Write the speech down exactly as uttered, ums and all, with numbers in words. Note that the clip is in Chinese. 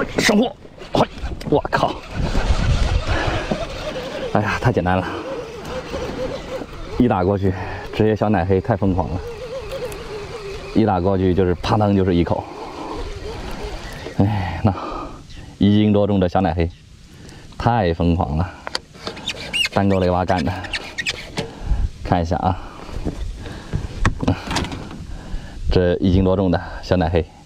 上货！嘿，我靠！哎呀，太简单了，一打过去，这些小奶黑太疯狂了，一打过去就是啪当就是一口。哎，那一斤多重的小奶黑，太疯狂了，单钩雷蛙干的，看一下啊。这一斤多重的小奶黑。